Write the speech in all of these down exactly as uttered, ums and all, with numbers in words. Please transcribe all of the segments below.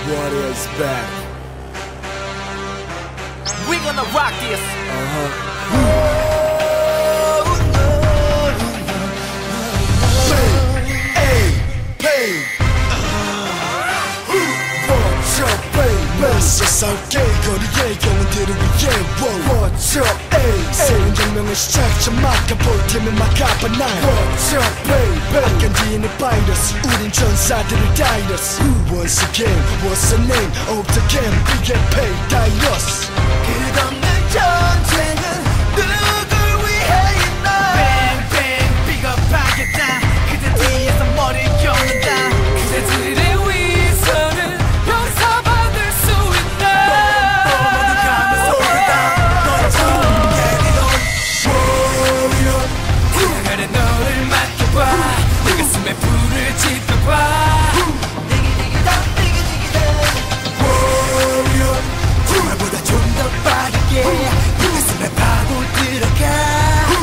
Warriors back. We gonna rock this. Uh-huh. 세상계 거리의 영웅들을 위해 What's up, ayy 새로운 혁명의 시작 좀 막아볼 테면 막아봐 날 What's up, baby 안 견디는 바이러스 우린 전사들의 다이너스 Once again, what's the name of the game Big and pay, 다이너스 끝없는 전쟁은 누굴 위해 있나 Bang bang 비겁하겠다 그대 뒤에서 머리 껴는다 그대들의 위선을 용서받을 수 있나 모두 가면서 오르다 너를 정해리로 Warrior 지나가는 너를 맡겨봐 내 가슴에 불을 지펴봐 Warrior 정말보다 좀 더 빠르게 내 가슴에 파고 들어가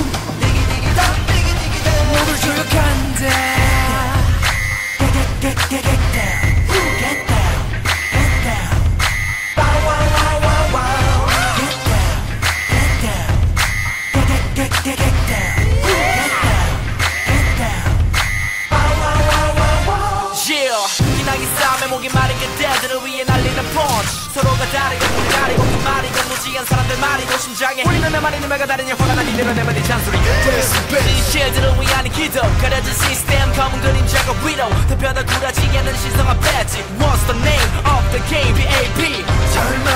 목을 조역한다 Get, get, get, get down Get down, get down Wow, wow, wow, wow, wow Get down, get down Get, get, get, get, get down Get down, get down Wow, wow, wow, wow, wow Yeah 기나긴 싸움에 목이 마른 그대들을 위해 날리는 펀치 서로가 다르고 우리 다르고 그 말이고 무지한 사람들 말이고 심장에 우리는 내 말이 내가 다르니 화가 난 이대로 내 말이 잔소리 이실들을 위한 기도 가려진 시스템 검은 그림자가 위로 대표다 굴하지 않는 신성한 배지 What's the name of the game B A P 젊어